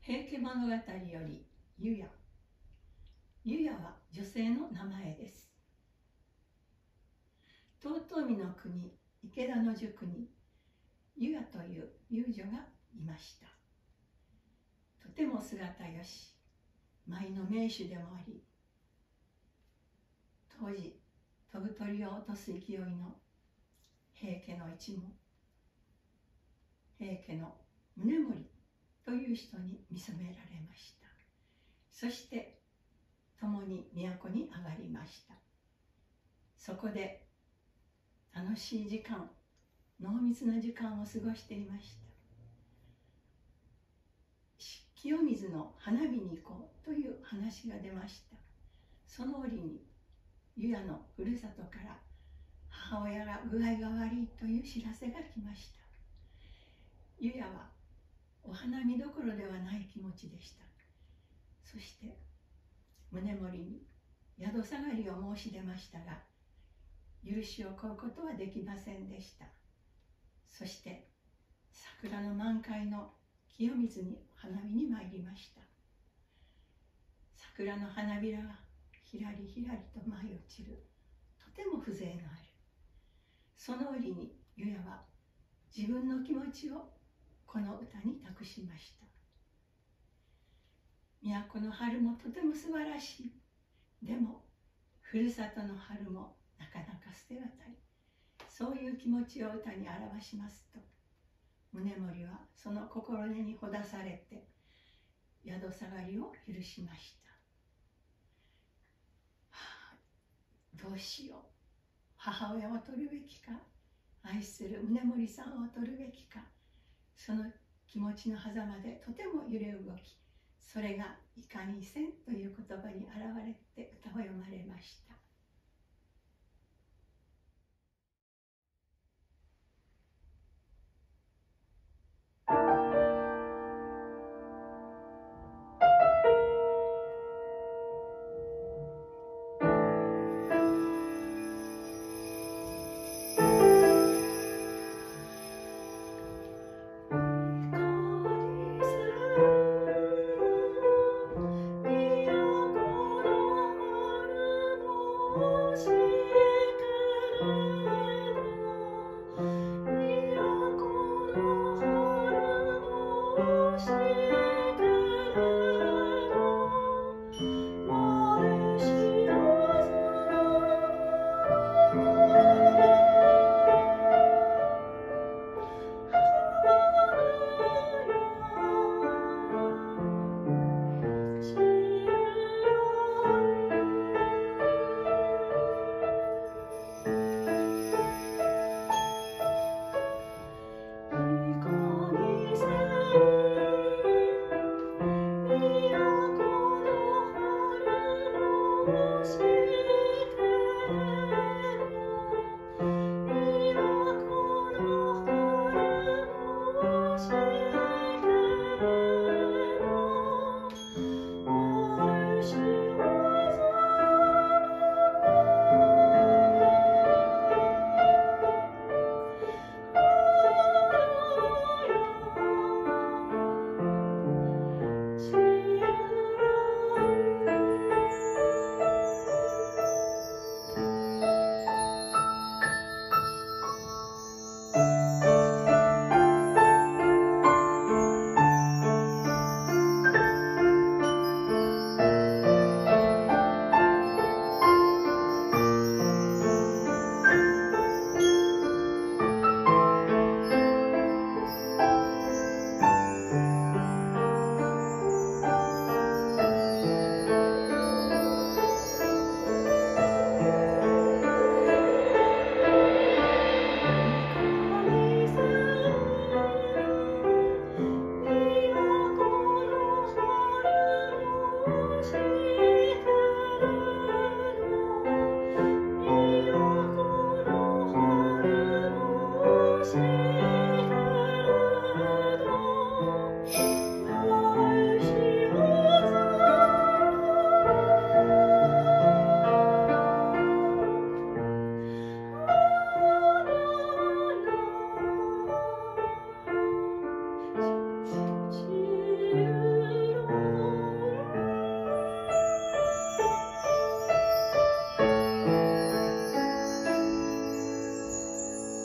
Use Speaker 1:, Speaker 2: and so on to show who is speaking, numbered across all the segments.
Speaker 1: 平家物語より湯屋。湯屋は女性の名前です。遠江の国池田の宿に湯屋という遊女がいました。とても姿よし、舞の名手でもあり、当時飛ぶ鳥を落とす勢いの平家の一門、平家の宗盛という人に見初められました。そして共に都に上がりました。そこで楽しい時間、濃密な時間を過ごしていました。清水の花火に行こうという話が出ました。その折に湯屋のふるさとから母親が具合が悪いという知らせが来ました。湯屋はお花見どころではない気持ちでした。そして宗盛に宿下がりを申し出ましたが、許しを請うことはできませんでした。そして桜の満開の清水に花見に参りました。桜の花びらがひらりひらりと舞い落ちる、とても風情のある。その折に湯屋は自分の気持ちをこの歌に託しました。都の春もとても素晴らしい。でもふるさとの春もなかなか捨てがたい。そういう気持ちを歌に表しますと、宗盛はその心根にほだされて宿下がりを許しました。どうしよう、母親を取るべきか、愛する宗盛さんを取るべきか、その気持ちの狭間でとても揺れ動き、それがいかにせんという言葉に表れて歌を読まれました。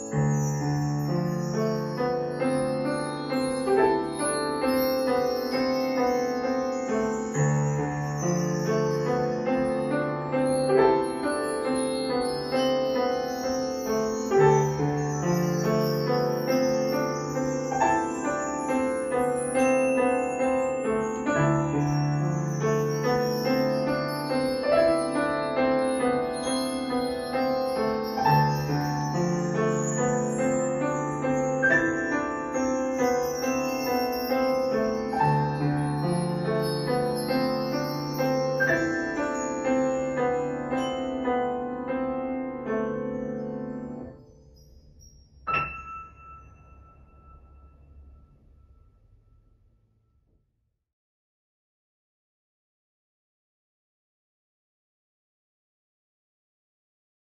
Speaker 1: す。